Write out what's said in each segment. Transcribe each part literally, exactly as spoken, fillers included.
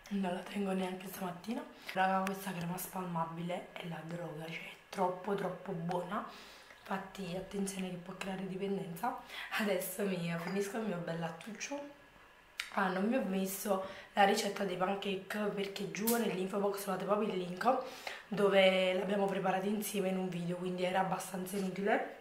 non la tengo neanche stamattina. Raga, questa crema spalmabile è la droga, cioè è troppo troppo buona. Infatti attenzione che può creare dipendenza. Adesso mi finisco il mio bel lattuccio. Ah, non vi ho messo la ricetta dei pancake perché giù nell'info box trovate proprio il link dove l'abbiamo preparata insieme in un video, quindi era abbastanza inutile.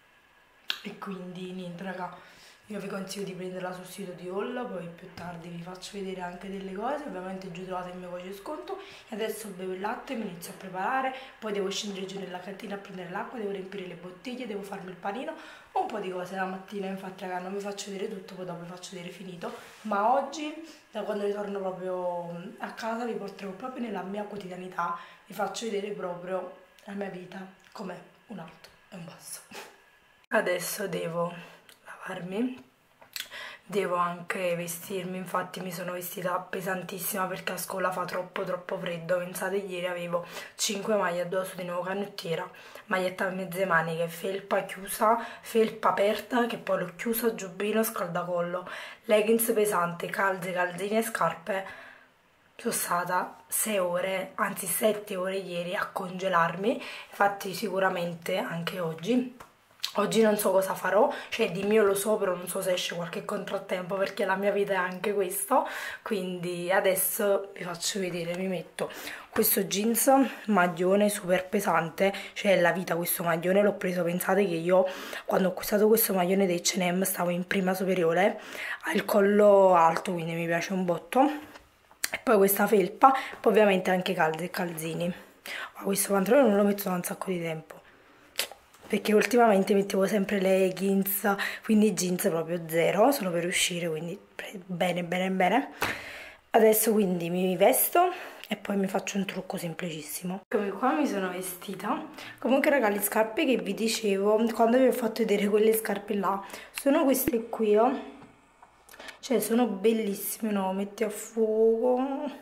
E quindi niente raga, io vi consiglio di prenderla sul sito di Haul, poi più tardi vi faccio vedere anche delle cose. Ovviamente giù trovate il mio codice sconto. E adesso bevo il latte, mi inizio a preparare, poi devo scendere giù nella cantina a prendere l'acqua, devo riempire le bottiglie, devo farmi il panino, un po' di cose la mattina. Infatti raga, non vi faccio vedere tutto, poi dopo vi faccio vedere finito, ma oggi da quando ritorno proprio a casa vi porterò proprio nella mia quotidianità, vi faccio vedere proprio la mia vita com'è, un alto e un basso. Adesso devo lavarmi, devo anche vestirmi, infatti mi sono vestita pesantissima perché a scuola fa troppo troppo freddo. Pensate, ieri avevo cinque maglie addosso, di nuovo canottiera, maglietta a mezze maniche, felpa chiusa, felpa aperta che poi l'ho chiusa, giubbino, scaldacollo, leggings pesante, calze, calzini e scarpe. Sono stata sei ore, anzi sette ore ieri a congelarmi, infatti sicuramente anche oggi. Oggi non so cosa farò, cioè di mio lo so, però non so se esce qualche contrattempo perché la mia vita è anche questo. Quindi adesso vi faccio vedere, mi metto questo jeans maglione super pesante, cioè la vita questo maglione l'ho preso, pensate che io quando ho acquistato questo maglione dei acca e emme stavo in prima superiore, ha il collo alto quindi mi piace un botto, e poi questa felpa, poi ovviamente anche calze e calzini. Ma questo pantalone non lo metto da un sacco di tempo perché ultimamente mettevo sempre leggings, quindi jeans proprio zero, solo per uscire, quindi bene bene bene. Adesso quindi mi vesto e poi mi faccio un trucco semplicissimo. Come qua mi sono vestita. Comunque raga, le scarpe che vi dicevo quando vi ho fatto vedere quelle scarpe là sono queste qui, oh. Cioè sono bellissime, no? Metti a fuoco.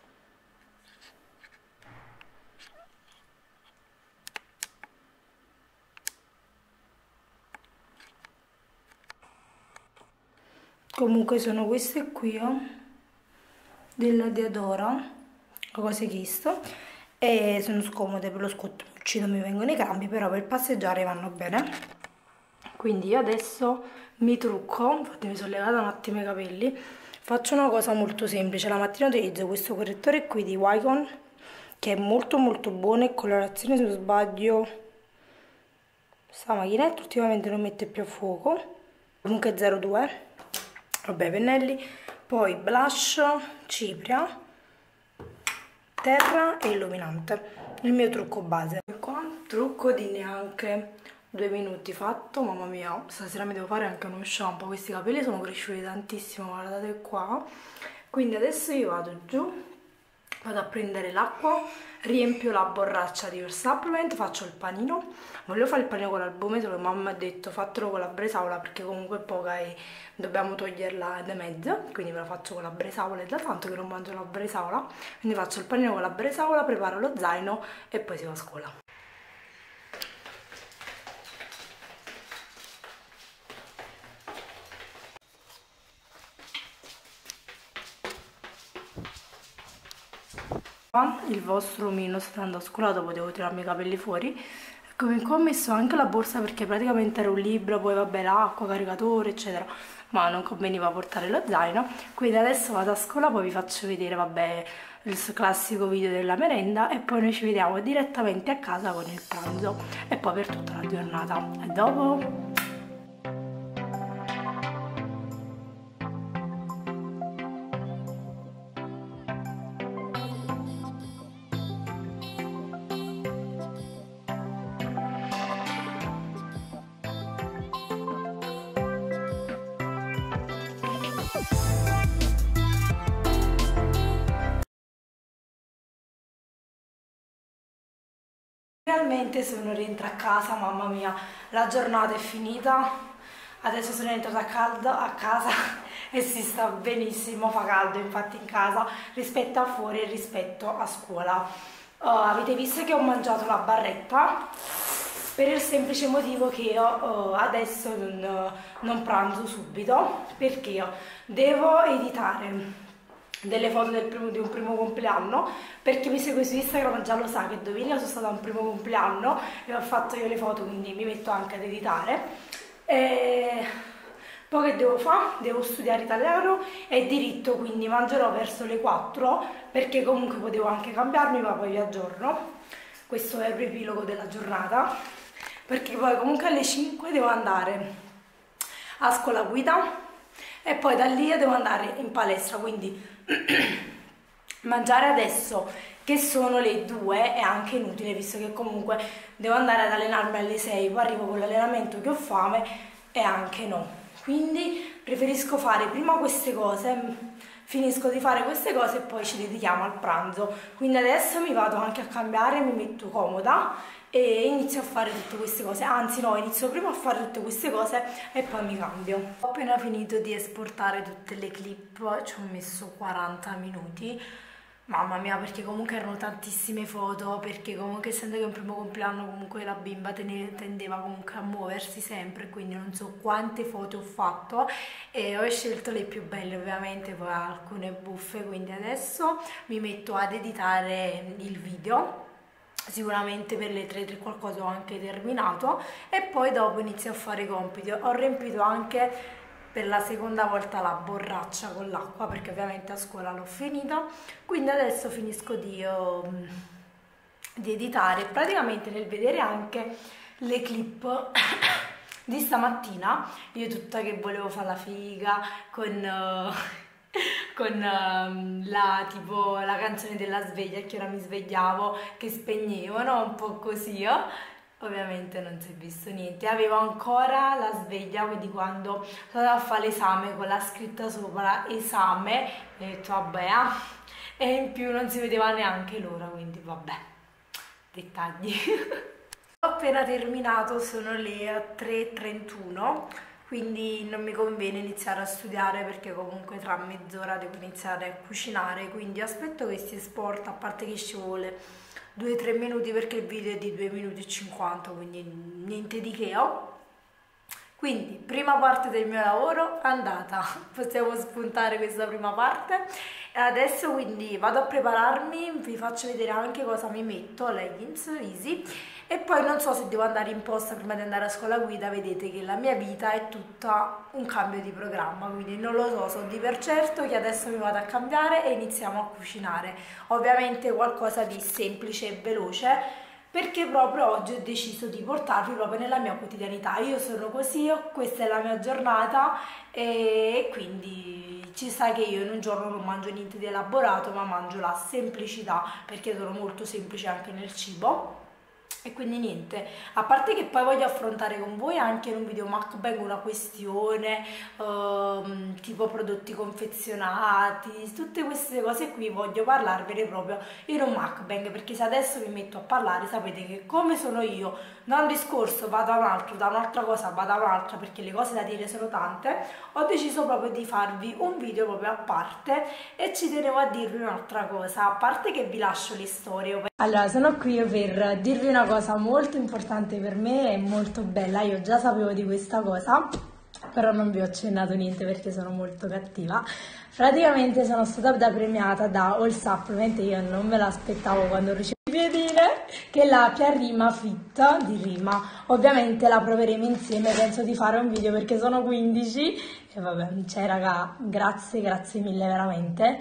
Comunque sono queste qui, oh, della Diadora, cose chiesto, e sono scomode per lo scottucci, non mi vengono i cambi, però per passeggiare vanno bene. Quindi io adesso mi trucco, infatti mi sono levata un attimo i capelli, faccio una cosa molto semplice. La mattina utilizzo questo correttore qui di Wycon, che è molto molto buono, e colorazione, se non sbaglio, sta macchinetta ultimamente non mette più a fuoco, comunque zero due. Vabbè, pennelli, poi blush, cipria, terra e illuminante. Il mio trucco base. E qua, trucco di neanche due minuti fatto. Mamma mia, stasera mi devo fare anche uno shampoo. Questi capelli sono cresciuti tantissimo, guardate qua. Quindi adesso io vado giù, vado a prendere l'acqua, riempio la borraccia di Supplement, faccio il panino. Volevo fare il panino con l'albume, solo mamma mi ha detto fatelo con la bresaola perché comunque è poca e dobbiamo toglierla da mezzo, quindi me la faccio con la bresaola, è da tanto che non mangio la bresaola, quindi faccio il panino con la bresaola, preparo lo zaino e poi si va a scuola. Il vostro omino stando a scuola, dopo devo tirarmi i capelli fuori. Come qua ho messo anche la borsa perché praticamente era un libro, poi vabbè l'acqua, caricatore eccetera, ma non conveniva portare lo zaino. Quindi adesso vado a scuola, poi vi faccio vedere vabbè il classico video della merenda e poi noi ci vediamo direttamente a casa con il pranzo e poi per tutta la giornata. A dopo! Finalmente sono rientrata a casa, mamma mia, la giornata è finita, adesso sono rientrata a, caldo, a casa e si sta benissimo, fa caldo infatti in casa rispetto a fuori e rispetto a scuola. Uh, avete visto che ho mangiato la barretta per il semplice motivo che io uh, adesso non, non pranzo subito perché io devo editare delle foto del primo, di un primo compleanno, perché mi segue su Instagram già lo sa che domenica sono stata a un primo compleanno e ho fatto io le foto, quindi mi metto anche ad editare. E poi che devo fare? Devo studiare italiano e diritto, quindi mangerò verso le quattro, perché comunque potevo anche cambiarmi, ma poi vi aggiorno. Questo è il riepilogo della giornata, perché poi comunque alle cinque devo andare a scuola guida e poi da lì devo andare in palestra, quindi mangiare adesso che sono le due è anche inutile, visto che comunque devo andare ad allenarmi alle sei, poi arrivo con l'allenamento che ho fame e anche no, quindi preferisco fare prima queste cose, finisco di fare queste cose e poi ci dedichiamo al pranzo. Quindi adesso mi vado anche a cambiare, mi metto comoda e inizio a fare tutte queste cose, anzi no, inizio prima a fare tutte queste cose e poi mi cambio. Ho appena finito di esportare tutte le clip, ci ho messo quaranta minuti, mamma mia, perché comunque erano tantissime foto, perché comunque essendo che è un primo compleanno comunque la bimba tendeva comunque a muoversi sempre, quindi non so quante foto ho fatto e ho scelto le più belle, ovviamente poi alcune buffe, quindi adesso mi metto ad editare il video. Sicuramente per le tre, tre qualcosa ho anche terminato e poi dopo inizio a fare i compiti. Ho riempito anche per la seconda volta la borraccia con l'acqua, perché ovviamente a scuola l'ho finita, quindi adesso finisco di, uh, di editare. Praticamente nel vedere anche le clip di stamattina, io tutta che volevo fare la figa con... Uh, con um, la, tipo, la canzone della sveglia, che ora mi svegliavo, che spegnevo, no? Un po' così, eh? Ovviamente non si è visto niente, avevo ancora la sveglia, quindi quando sono andata a fare l'esame con la scritta sopra esame, ho detto vabbè, ah. E in più non si vedeva neanche l'ora, quindi vabbè, dettagli. Ho appena terminato, sono le tre e trentuno, quindi non mi conviene iniziare a studiare perché comunque tra mezz'ora devo iniziare a cucinare, quindi aspetto che si esporta, a parte che ci vuole due tre minuti perché il video è di due minuti e cinquanta, quindi niente di che ho. Quindi prima parte del mio lavoro andata, possiamo spuntare questa prima parte e adesso quindi vado a prepararmi, vi faccio vedere anche cosa mi metto, leggings easy, e poi non so se devo andare in posta prima di andare a scuola guida. Vedete che la mia vita è tutta un cambio di programma, quindi non lo so, so di per certo che adesso mi vado a cambiare e iniziamo a cucinare, ovviamente qualcosa di semplice e veloce, perché proprio oggi ho deciso di portarvi proprio nella mia quotidianità. Io sono così, questa è la mia giornata e quindi ci sta che io in un giorno non mangio niente di elaborato, ma mangio la semplicità, perché sono molto semplice anche nel cibo. E quindi niente, a parte che poi voglio affrontare con voi anche in un video mukbang una questione ehm, tipo prodotti confezionati, tutte queste cose qui voglio parlarvene proprio in un mukbang, perché se adesso vi metto a parlare sapete che come sono io, da un discorso vado a un altro, da un'altra cosa vado a un'altra, perché le cose da dire sono tante, ho deciso proprio di farvi un video proprio a parte e ci tenevo a dirvi un'altra cosa, a parte che vi lascio le storie. Allora, sono qui per dirvi una cosa molto importante per me e molto bella. Io già sapevo di questa cosa, però non vi ho accennato niente perché sono molto cattiva. Praticamente sono stata premiata da All Supplement, io non me l'aspettavo quando ho ricevuto le piedine, che è la Piarima Fit di Rima. Ovviamente la proveremo insieme, penso di fare un video perché sono quindici e vabbè, cioè raga, grazie, grazie mille veramente.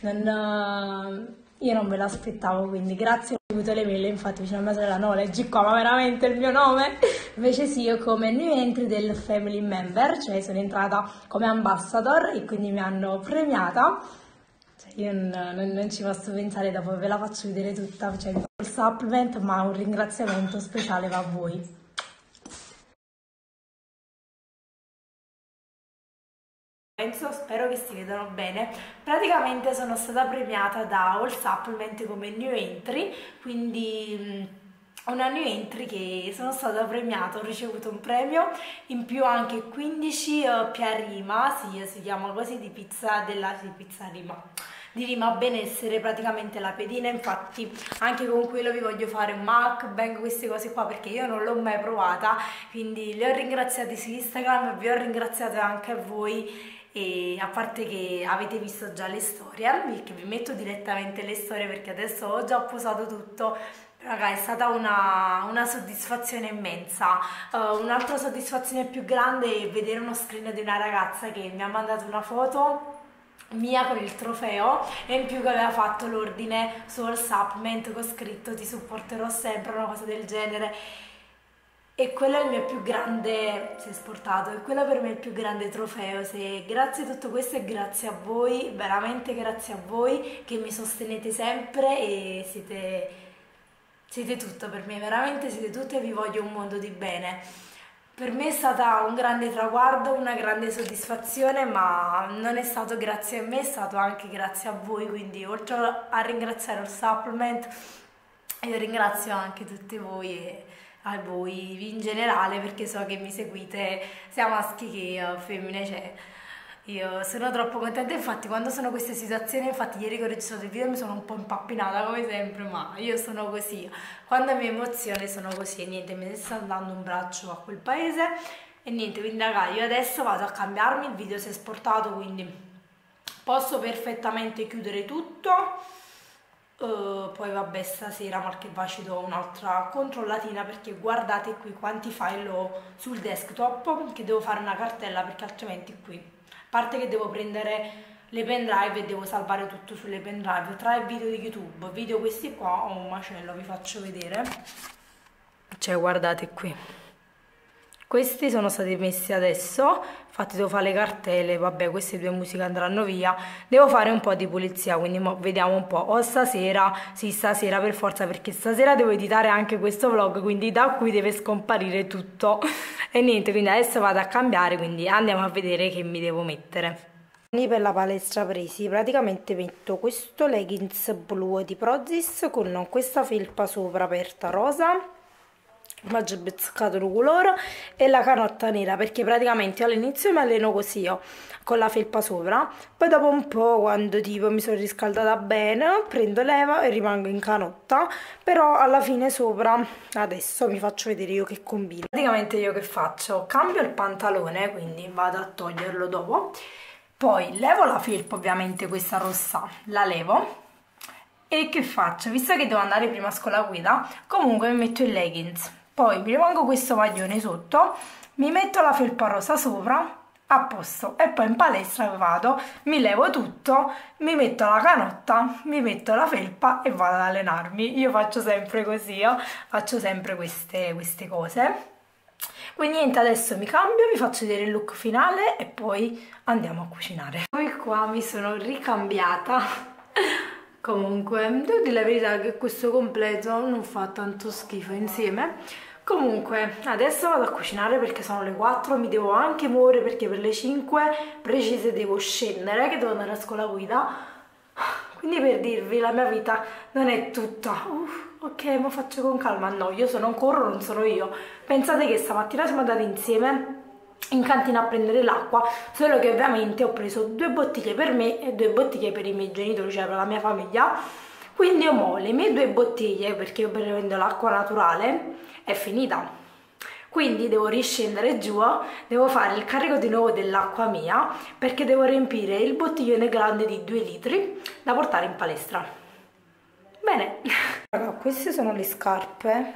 Non... Io non me l'aspettavo, quindi grazie, ho ricevuto le mail, infatti vicino a mia sorella no, leggi qua, ma veramente il mio nome? Invece sì, io come new entry del family member, cioè sono entrata come ambassador e quindi mi hanno premiata, cioè io non, non, non ci posso pensare, dopo ve la faccio vedere tutta, cioè il supplement, ma un ringraziamento speciale va a voi. Penso, spero che si vedano bene. Praticamente sono stata premiata da All Supplement come new entry, quindi una new entry che sono stata premiata, ho ricevuto un premio, in più anche quindici uh, Piarima, sì, si chiama così, di pizza della sì, pizza Rima. Di Rima Benessere, praticamente la pedina, infatti anche con quello vi voglio fare un mukbang, queste cose qua, perché io non l'ho mai provata, quindi li ho ringraziati su Instagram e vi ho ringraziato anche a voi. e a parte che avete visto già le storie, che vi metto direttamente le storie perché adesso ho già posato tutto. Raga, è stata una, una soddisfazione immensa. Uh, un'altra soddisfazione più grande è vedere uno screen di una ragazza che mi ha mandato una foto mia con il trofeo e in più che aveva fatto l'ordine su WhatsApp con scritto ti supporterò sempre, una cosa del genere. E quello è il mio più grande, si è sportato, e quello per me è il più grande trofeo. Se, grazie a tutto questo e grazie a voi, veramente grazie a voi che mi sostenete sempre e siete, siete tutto per me, veramente siete tutto e vi voglio un mondo di bene. Per me è stata un grande traguardo, una grande soddisfazione, ma non è stato grazie a me, è stato anche grazie a voi, quindi oltre a ringraziare il supplement, io ringrazio anche tutti voi e a voi in generale perché so che mi seguite sia maschi che uh, femmine, cioè io sono troppo contenta. Infatti quando sono queste situazioni, infatti ieri che ho registrato il video mi sono un po' impappinata come sempre, ma io sono così, quando mi emoziono sono così e niente, mi sta dando un braccio a quel paese e niente, quindi raga io adesso vado a cambiarmi, il video si è esportato quindi posso perfettamente chiudere tutto. Uh, poi vabbè stasera mal che va ci do un'altra controllatina perché guardate qui quanti file ho sul desktop, che devo fare una cartella perché altrimenti qui, a parte che devo prendere le pendrive e devo salvare tutto sulle pendrive, tra i video di YouTube, video questi qua, ho un macello, vi faccio vedere, cioè guardate qui, questi sono stati messi adesso, infatti devo fare le cartelle, vabbè queste due musiche andranno via, devo fare un po' di pulizia, quindi vediamo un po', o stasera, sì stasera per forza perché stasera devo editare anche questo vlog, quindi da qui deve scomparire tutto e niente, quindi adesso vado a cambiare, quindi andiamo a vedere che mi devo mettere. Quindi per la palestra presi, praticamente metto questo leggings blu di Prozis con questa felpa sopra aperta rosa, oggi ho beccato il colore e la canotta nera perché praticamente all'inizio mi alleno così io con la felpa sopra, poi dopo un po' quando tipo mi sono riscaldata bene prendo leva e rimango in canotta, però alla fine sopra adesso vi faccio vedere io che combino. Praticamente io che faccio? Cambio il pantalone, quindi vado a toglierlo dopo, poi levo la felpa, ovviamente questa rossa la levo e che faccio? Visto che devo andare prima a scuola guida comunque mi metto il leggings, poi mi rimango questo maglione sotto, mi metto la felpa rosa sopra, a posto, e poi in palestra vado, mi levo tutto, mi metto la canotta, mi metto la felpa e vado ad allenarmi. Io faccio sempre così, io faccio sempre queste, queste cose. Quindi niente, adesso mi cambio, vi faccio vedere il look finale e poi andiamo a cucinare. Poi qua mi sono ricambiata. Comunque, devo dire la verità che questo completo non fa tanto schifo insieme. Comunque, adesso vado a cucinare perché sono le quattro, mi devo anche muovere perché per le cinque precise devo scendere, che devo andare a scuola guida. Quindi per dirvi, la mia vita non è tutta, uff, ok, ma faccio con calma. No, io se non corro non sono io. Pensate che stamattina siamo andati insieme in cantina a prendere l'acqua, solo che ovviamente ho preso due bottiglie per me e due bottiglie per i miei genitori, cioè per la mia famiglia. Quindi io mo le mie due bottiglie, perché io prendo l'acqua naturale, è finita. Quindi devo riscendere giù, devo fare il carico di nuovo dell'acqua mia, perché devo riempire il bottiglione grande di due litri da portare in palestra. Bene. Raga, queste sono le scarpe,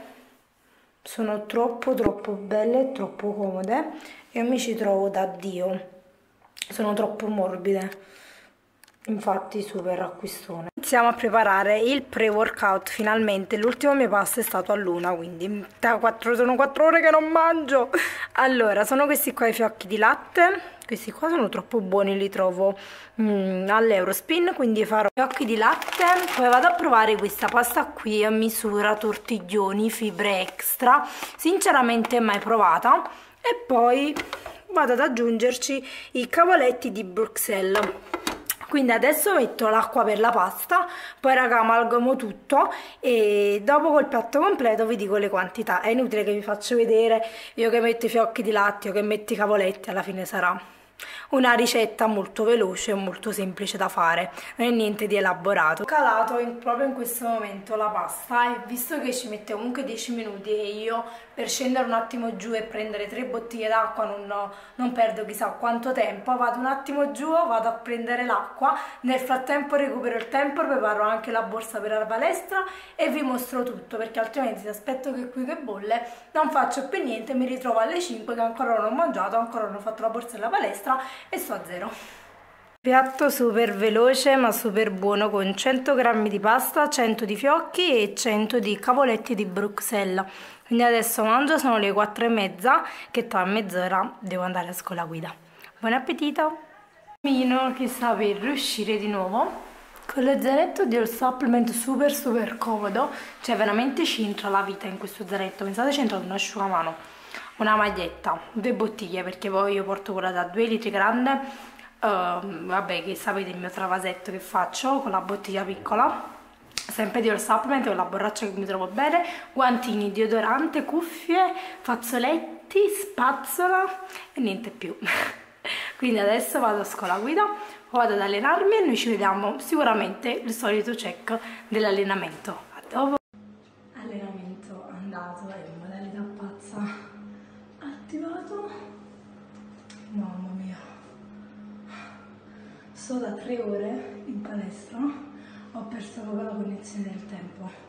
sono troppo troppo belle e troppo comode. Io mi ci trovo da Dio, sono troppo morbide, infatti super acquistone. Iniziamo a preparare il pre-workout finalmente, l'ultimo mio pasto è stato a luna, quindi da quattro, sono quattro ore che non mangio. Allora, sono questi qua i fiocchi di latte, questi qua sono troppo buoni, li trovo mm, all'Eurospin, quindi farò fiocchi di latte. Poi vado a provare questa pasta qui a misura tortiglioni, fibre extra, sinceramente mai provata. E poi vado ad aggiungerci i cavoletti di Bruxelles. Quindi adesso metto l'acqua per la pasta, poi raga amalgamo tutto e dopo col piatto completo vi dico le quantità. È inutile che vi faccio vedere io che metto i fiocchi di latte o che metto i cavoletti, alla fine sarà una ricetta molto veloce e molto semplice da fare, non è niente di elaborato. Ho calato in, proprio in questo momento la pasta e visto che ci mette comunque dieci minuti e io per scendere un attimo giù e prendere tre bottiglie d'acqua non, non perdo chissà quanto tempo, vado un attimo giù, vado a prendere l'acqua, nel frattempo recupero il tempo, preparo anche la borsa per la palestra e vi mostro tutto, perché altrimenti se aspetto che qui che bolle non faccio più niente, mi ritrovo alle cinque che ancora non ho mangiato, ancora non ho fatto la borsa della palestra e sto a zero. Piatto super veloce ma super buono con cento grammi di pasta, cento di fiocchi e cento di cavoletti di Bruxelles. Quindi adesso mangio, sono le quattro e mezza, che tra mezz'ora devo andare a scuola guida. Buon appetito! Mino che sta per riuscire di nuovo con lo zainetto di All Supplement, super super comodo, cioè veramente ci entra la vita in questo zainetto. Pensate, c'entra un asciugamano, una maglietta, due bottiglie, perché poi io porto quella da due litri grande, uh, vabbè, che sapete il mio travasetto che faccio con la bottiglia piccola, sempre di All Supplement, con la borraccia che mi trovo bene, guantini, deodorante, cuffie, fazzoletti, spazzola e niente più. Quindi adesso vado a scuola guida, vado ad allenarmi e noi ci vediamo sicuramente il solito check dell'allenamento. A dopo. Allenamento andato e in modalità pazza attivato. Mamma mia, sto da tre ore in palestra, ho perso proprio la cognizione del tempo.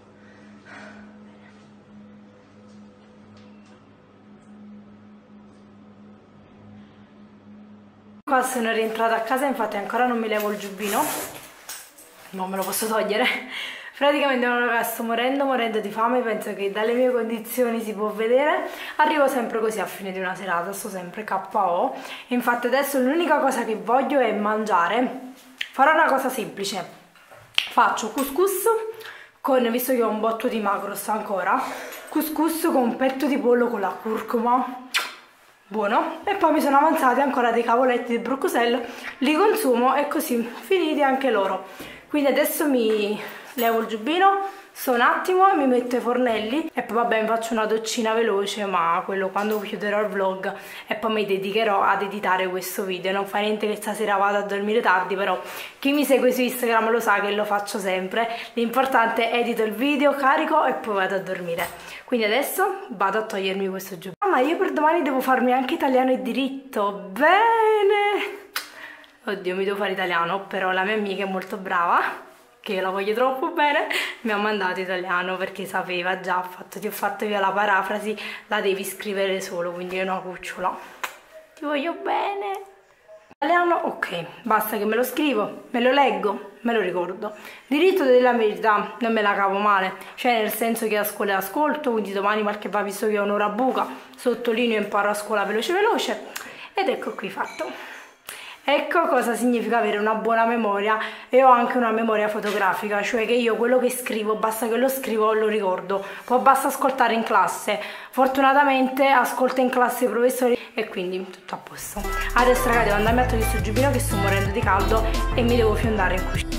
Qua sono rientrata a casa, infatti ancora non mi levo il giubbino, non me lo posso togliere. Praticamente sto morendo morendo di fame, penso che dalle mie condizioni si può vedere. Arrivo sempre così a fine di una serata, sto sempre K O. Infatti adesso l'unica cosa che voglio è mangiare. Farò una cosa semplice, faccio couscous con, visto che ho un botto di macros ancora, couscous con un petto di pollo con la curcuma, buono, e poi mi sono avanzati ancora dei cavoletti di Bruxelles, li consumo e così finiti anche loro. Quindi adesso mi levo il giubbino, sto un attimo e mi metto ai fornelli e poi vabbè mi faccio una doccina veloce, ma quello quando chiuderò il vlog, e poi mi dedicherò ad editare questo video. Non fa niente che stasera vado a dormire tardi, però chi mi segue su Instagram lo sa che lo faccio sempre, l'importante è edito il video, carico e poi vado a dormire. Quindi adesso vado a togliermi questo giubbino. Ah, ma io per domani devo farmi anche italiano e diritto, bene! Oddio, mi devo fare italiano, però la mia amica è molto brava, che la voglio troppo bene, mi ha mandato italiano perché sapeva già, fatto, ti ho fatto io la parafrasi, la devi scrivere solo, quindi è una cucciola. Ti voglio bene. Italiano, ok, basta che me lo scrivo, me lo leggo, me lo ricordo. Diritto della verità, non me la cavo male, cioè nel senso che a scuola ascolto, quindi domani qualche va, visto che ho un'ora buca, sottolineo e imparo a scuola veloce veloce, ed ecco qui fatto. Ecco cosa significa avere una buona memoria, e ho anche una memoria fotografica, cioè che io quello che scrivo, basta che lo scrivo, lo ricordo, poi basta ascoltare in classe. Fortunatamente ascolto in classe i professori e quindi tutto a posto. Adesso ragazzi devo andarmi a togliere questo giubbino che sto morendo di caldo e mi devo fiondare in cucina.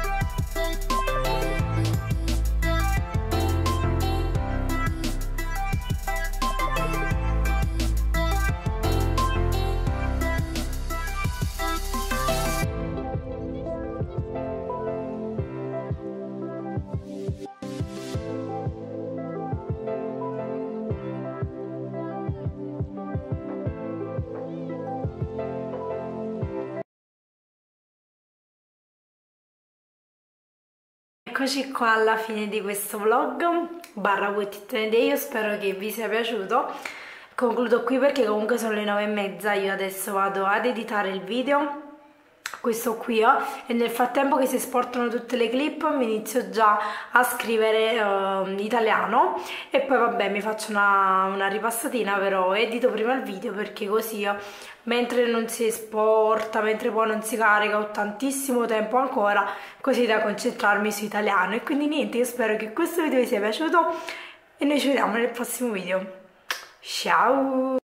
Eccoci qua alla fine di questo vlog barra quotidiano day, io spero che vi sia piaciuto. Concludo qui perché comunque sono le nove e mezza, io adesso vado ad editare il video, questo qui, eh, e nel frattempo che si esportano tutte le clip mi inizio già a scrivere uh, italiano e poi vabbè mi faccio una, una ripassatina, però edito prima il video perché così io, mentre non si esporta, mentre poi non si carica, ho tantissimo tempo ancora così da concentrarmi su italiano. E quindi niente, io spero che questo video vi sia piaciuto e noi ci vediamo nel prossimo video. Ciao!